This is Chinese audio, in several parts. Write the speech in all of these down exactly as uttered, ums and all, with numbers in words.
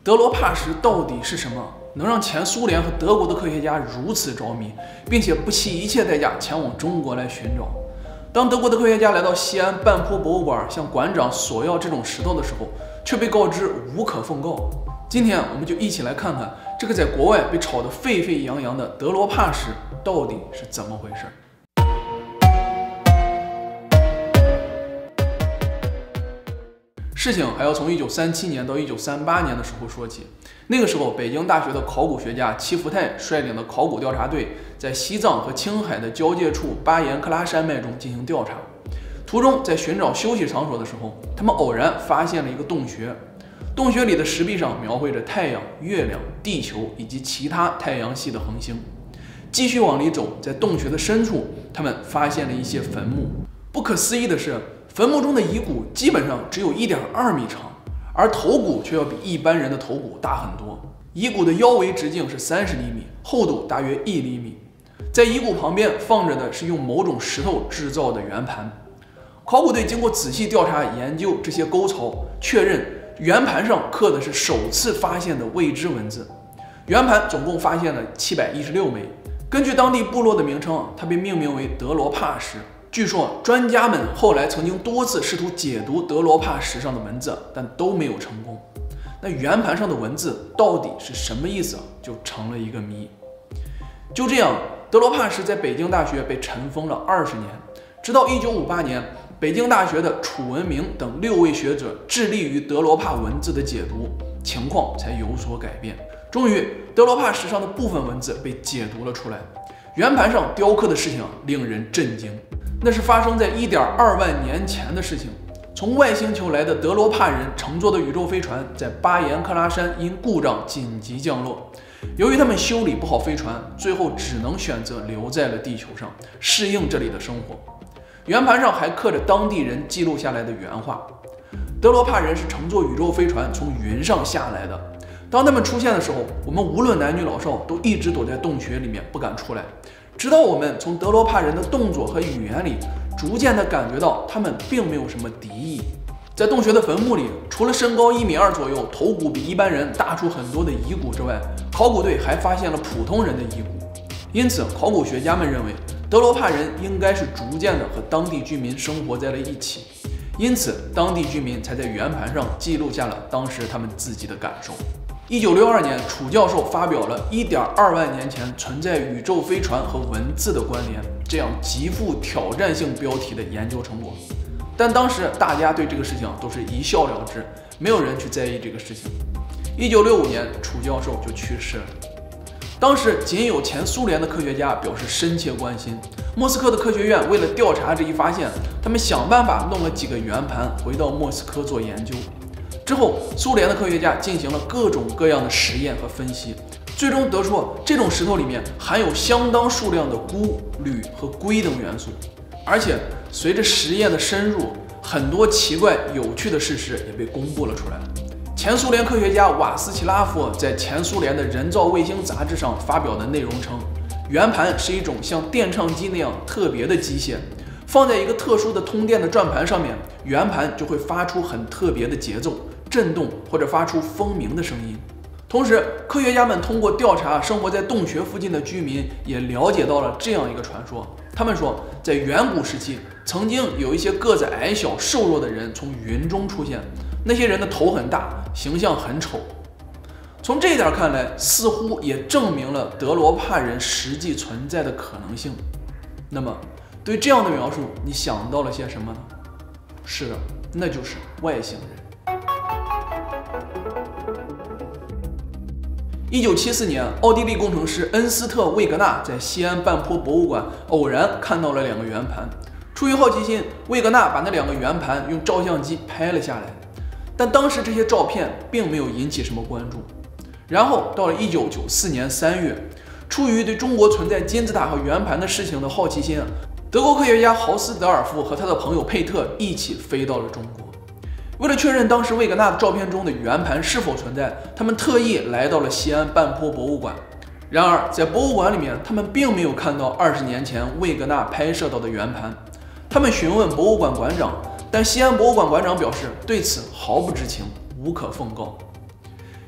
德罗帕石到底是什么？能让前苏联和德国的科学家如此着迷，并且不惜一切代价前往中国来寻找？当德国的科学家来到西安半坡博物馆向馆长索要这种石头的时候，却被告知无可奉告。今天我们就一起来看看这个在国外被炒得沸沸扬扬的德罗帕石到底是怎么回事。事情还要从一九三七年到一九三八年的时候说起。那个时候，北京大学的考古学家齐福泰率领的考古调查队在西藏和青海的交界处巴颜克拉山脉中进行调查。途中，在寻找休息场所的时候，他们偶然发现了一个洞穴。洞穴里的石壁上描绘着太阳、月亮、地球以及其他太阳系的恒星。继续往里走，在洞穴的深处，他们发现了一些坟墓。不可思议的是，坟墓中的遗骨基本上只有 一点二米长，而头骨却要比一般人的头骨大很多。遗骨的腰围直径是三十厘米，厚度大约一厘米。在遗骨旁边放着的是用某种石头制造的圆盘。考古队经过仔细调查研究这些沟槽，确认圆盘上刻的是首次发现的未知文字。圆盘总共发现了七百一十六枚。根据当地部落的名称，它被命名为德罗帕石。据说专家们后来曾经多次试图解读德罗帕石上的文字，但都没有成功。那圆盘上的文字到底是什么意思，就成了一个谜。就这样，德罗帕石在北京大学被尘封了二十年，直到一九五八年，北京大学的楚文明等六位学者致力于德罗帕文字的解读，情况才有所改变。终于，德罗帕石上的部分文字被解读了出来。圆盘上雕刻的事情令人震惊。那是发生在 一点二万年前的事情。从外星球来的德罗帕人乘坐的宇宙飞船在巴颜克拉山因故障紧急降落。由于他们修理不好飞船，最后只能选择留在了地球上，适应这里的生活。圆盘上还刻着当地人记录下来的原话。德罗帕人是乘坐宇宙飞船从云上下来的。当他们出现的时候，我们无论男女老少都一直躲在洞穴里面不敢出来。直到我们从德罗帕人的动作和语言里逐渐地感觉到他们并没有什么敌意。在洞穴的坟墓里，除了身高一米二左右、头骨比一般人大出很多的遗骨之外，考古队还发现了普通人的遗骨。因此，考古学家们认为德罗帕人应该是逐渐地和当地居民生活在了一起，因此当地居民才在圆盘上记录下了当时他们自己的感受。一九六二年，楚教授发表了 一点二万年前存在宇宙飞船和文字的关联这样极富挑战性标题的研究成果。但当时大家对这个事情都是一笑了之，没有人去在意这个事情。一九六五年，楚教授就去世了。当时仅有前苏联的科学家表示深切关心。莫斯科的科学院为了调查这一发现，他们想办法弄了几个圆盘回到莫斯科做研究。之后，苏联的科学家进行了各种各样的实验和分析，最终得出这种石头里面含有相当数量的钴、铝和硅等元素。而且，随着实验的深入，很多奇怪有趣的事实也被公布了出来。前苏联科学家瓦斯奇拉夫在前苏联的人造卫星杂志上发表的内容称，圆盘是一种像电唱机那样特别的机械。放在一个特殊的通电的转盘上面，圆盘就会发出很特别的节奏、震动或者发出蜂鸣的声音。同时，科学家们通过调查生活在洞穴附近的居民，也了解到了这样一个传说。他们说，在远古时期，曾经有一些个子矮小、瘦弱的人从云中出现，那些人的头很大，形象很丑。从这一点看来，似乎也证明了德罗帕人实际存在的可能性。那么，对这样的描述，你想到了些什么呢？是的，那就是外星人。一九七四年，奥地利工程师恩斯特·魏格纳在西安半坡博物馆偶然看到了两个圆盘。出于好奇心，魏格纳把那两个圆盘用照相机拍了下来。但当时这些照片并没有引起什么关注。然后到了一九九四年三月，出于对中国存在金字塔和圆盘的事情的好奇心，德国科学家豪斯·德尔夫和他的朋友佩特一起飞到了中国。为了确认当时魏格纳照片中的圆盘是否存在，他们特意来到了西安半坡博物馆。然而，在博物馆里面，他们并没有看到二十年前魏格纳拍摄到的圆盘。他们询问博物馆馆长，但西安博物馆馆长表示对此毫不知情，无可奉告。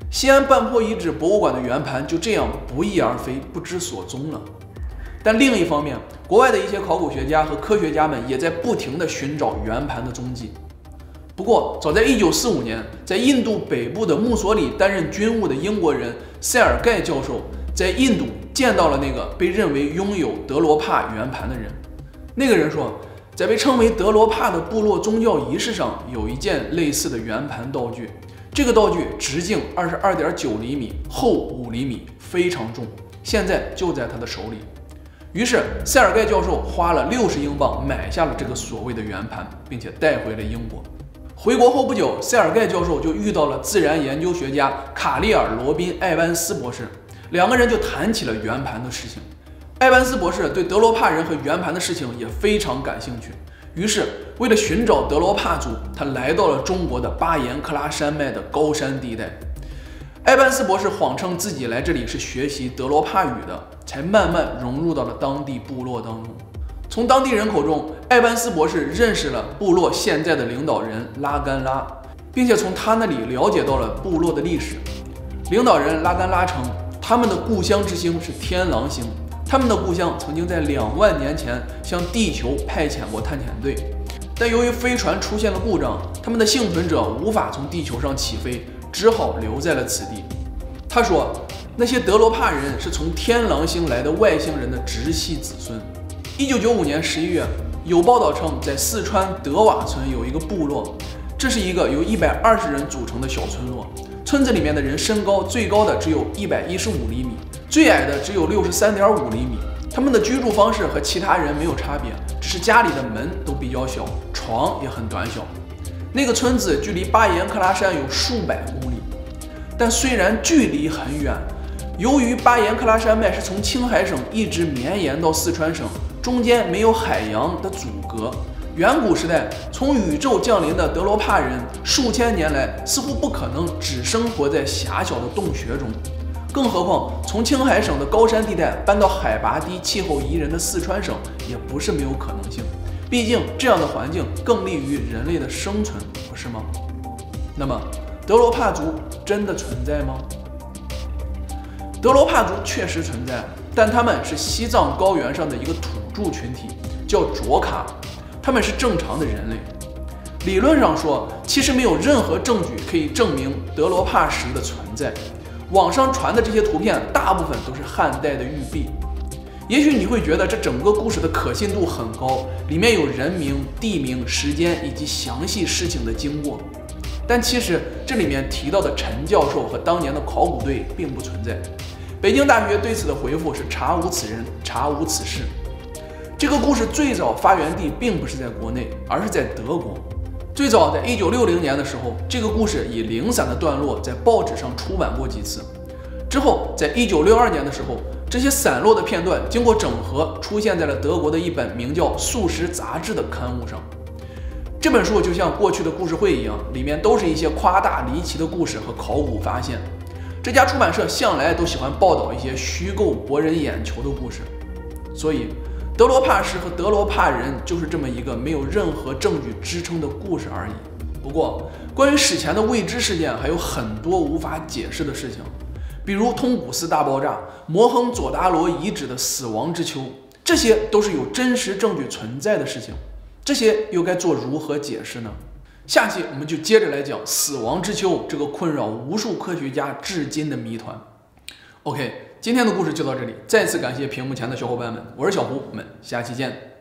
西安半坡遗址博物馆的圆盘就这样不翼而飞，不知所踪了。但另一方面，国外的一些考古学家和科学家们也在不停地寻找圆盘的踪迹。不过，早在一九四五年，在印度北部的墨索里担任军务的英国人塞尔盖教授，在印度见到了那个被认为拥有德罗帕圆盘的人。那个人说，在被称为德罗帕的部落宗教仪式上，有一件类似的圆盘道具。这个道具直径二十二点九厘米，厚五厘米，非常重，现在就在他的手里。于是，塞尔盖教授花了六十英镑买下了这个所谓的圆盘，并且带回了英国。回国后不久，塞尔盖教授就遇到了自然研究学家卡利尔·罗宾·埃班斯博士，两个人就谈起了圆盘的事情。埃班斯博士对德罗帕人和圆盘的事情也非常感兴趣，于是为了寻找德罗帕族，他来到了中国的巴颜克拉山脉的高山地带。埃班斯博士谎称自己来这里是学习德罗帕语的，才慢慢融入到了当地部落当中。从当地人口中，埃班斯博士认识了部落现在的领导人拉甘拉，并且从他那里了解到了部落的历史。领导人拉甘拉称，他们的故乡之星是天狼星，他们的故乡曾经在两万年前向地球派遣过探险队，但由于飞船出现了故障，他们的幸存者无法从地球上起飞，只好留在了此地。他说，那些德罗帕人是从天狼星来的外星人的直系子孙。一九九五年十一月，有报道称，在四川德瓦村有一个部落，这是一个由一百二十人组成的小村落。村子里面的人身高最高的只有一百一十五厘米，最矮的只有六十三点五厘米。他们的居住方式和其他人没有差别，只是家里的门都比较小，床也很短小。那个村子距离巴颜克拉山有数百公里，但虽然距离很远，由于巴颜克拉山脉是从青海省一直绵延到四川省，中间没有海洋的阻隔。远古时代从宇宙降临的德罗帕人，数千年来似乎不可能只生活在狭小的洞穴中，更何况从青海省的高山地带搬到海拔低、气候宜人的四川省，也不是没有可能性。毕竟这样的环境更利于人类的生存，不是吗？那么，德罗帕族真的存在吗？德罗帕族确实存在，但他们是西藏高原上的一个土著群体，叫卓卡，他们是正常的人类。理论上说，其实没有任何证据可以证明德罗帕石的存在。网上传的这些图片大部分都是汉代的玉璧。也许你会觉得这整个故事的可信度很高，里面有人名、地名、时间以及详细事情的经过。但其实这里面提到的陈教授和当年的考古队并不存在。北京大学对此的回复是查无此人，查无此事。这个故事最早发源地并不是在国内，而是在德国。最早在一九六零年的时候，这个故事以零散的段落在报纸上出版过几次。之后，在一九六二年的时候，这些散落的片段经过整合，出现在了德国的一本名叫《素食杂志》的刊物上。这本书就像过去的故事会一样，里面都是一些夸大离奇的故事和考古发现。这家出版社向来都喜欢报道一些虚构博人眼球的故事，所以德罗帕石和德罗帕人就是这么一个没有任何证据支撑的故事而已。不过，关于史前的未知事件还有很多无法解释的事情，比如通古斯大爆炸、摩亨佐达罗遗址的死亡之丘，这些都是有真实证据存在的事情。这些又该做如何解释呢？下期我们就接着来讲死亡之丘这个困扰无数科学家至今的谜团。OK， 今天的故事就到这里，再次感谢屏幕前的小伙伴们，我是小胡，我们下期见。